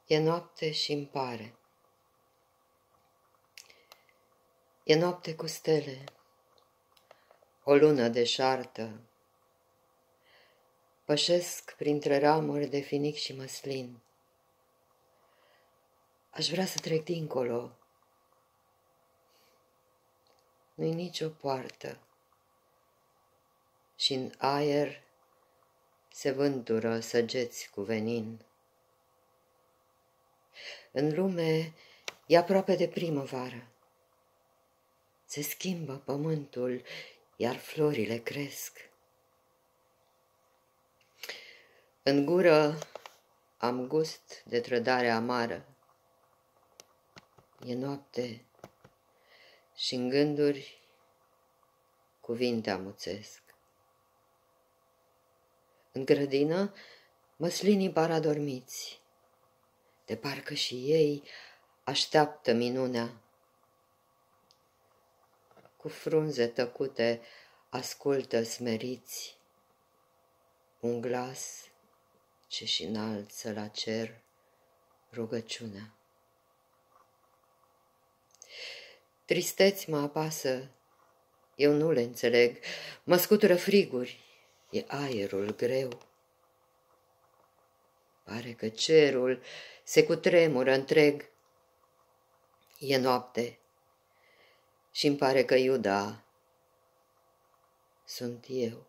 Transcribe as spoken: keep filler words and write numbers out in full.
E noapte și-mi pare. E noapte cu stele, o lună deșartă. Pășesc printre ramuri de finic și măslin. Aș vrea să trec dincolo. Nu-i nicio poartă și-n aer se vântură săgeți cu venin. În lume e aproape de primăvară. Se schimbă pământul, iar florile cresc. În gură am gust de trădare amară. E noapte și-n gânduri cuvinte amuțesc. În grădină măslinii par adormiți, de parcă și ei așteaptă minunea. Cu frunze tăcute ascultă smeriți un glas ce-și înalță la cer rugăciunea. Tristeți mă apasă, eu nu le înțeleg, mă scutură friguri, e aerul greu. Pare că cerul se cutremură întreg. E noapte și-mi pare că Iuda sunt eu.